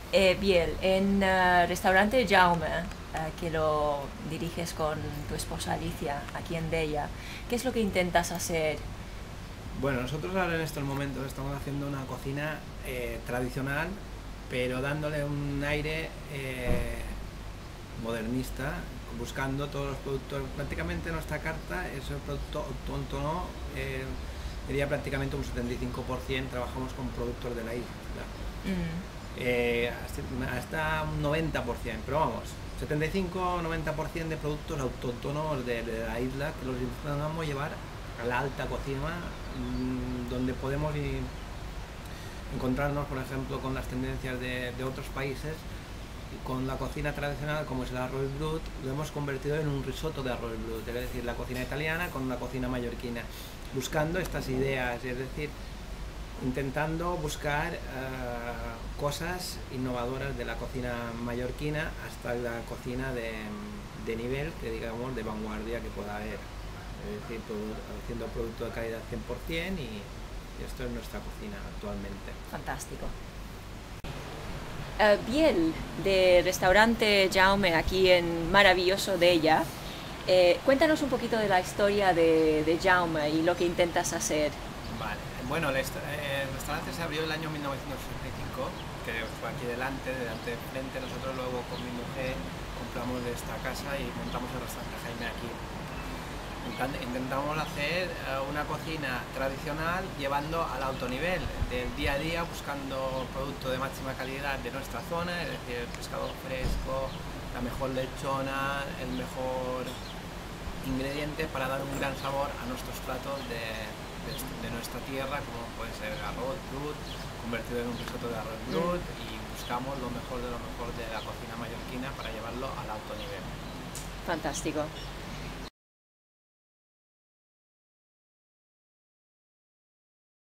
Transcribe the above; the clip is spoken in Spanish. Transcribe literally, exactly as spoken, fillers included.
Eh, Biel, en eh, restaurante Jaume, eh, que lo diriges con tu esposa Alicia, aquí en Della, ¿qué es lo que intentas hacer? Bueno, nosotros ahora en estos momentos estamos haciendo una cocina eh, tradicional, pero dándole un aire eh, modernista, buscando todos los productos. Prácticamente nuestra carta es el producto autóctono, eh, diría prácticamente un setenta y cinco por ciento trabajamos con productos de la isla. Mm, Eh, hasta, hasta un noventa por ciento, pero vamos, setenta y cinco noventa por ciento de productos autóctonos de, de la isla que los intentamos llevar a la alta cocina, mmm, donde podemos ir, encontrarnos, por ejemplo, con las tendencias de, de otros países. Y con la cocina tradicional, como es el arroz brut, lo hemos convertido en un risotto de arroz brut, es decir, la cocina italiana con la cocina mallorquina, buscando estas ideas, es decir, intentando buscar uh, cosas innovadoras de la cocina mallorquina hasta la cocina de, de nivel, que digamos, de vanguardia que pueda haber. Es decir, produ haciendo producto de calidad cien por ciento, y, y esto es nuestra cocina actualmente. fantástico. Eh, Biel, de restaurante Jaume, aquí en maravilloso Della, eh, cuéntanos un poquito de la historia de, de Jaume y lo que intentas hacer. Vale, bueno, el, est eh, el restaurante se abrió el año mil novecientos sesenta y cinco, que fue aquí delante, delante de frente. Nosotros luego con mi mujer compramos de esta casa y montamos el restaurante Jaime aquí. Intentamos hacer una cocina tradicional llevando al alto nivel, del día a día, buscando producto de máxima calidad de nuestra zona, es decir, el pescado fresco, la mejor lechona, el mejor ingrediente para dar un gran sabor a nuestros platos de, de, de nuestra tierra, como puede ser el arroz brut, convertido en un risotto de arroz brut, Mm, y buscamos lo mejor de lo mejor de la cocina mallorquina para llevarlo al alto nivel. fantástico.